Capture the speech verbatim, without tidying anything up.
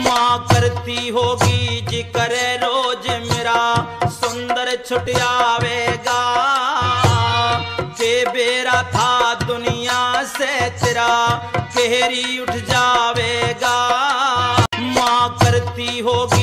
माँ करती होगी जिक्र रोज मेरा सुंदर छुट आवेगा के बेरा था दुनिया से तेरा कहरी उठ जावेगा। माँ करती होगी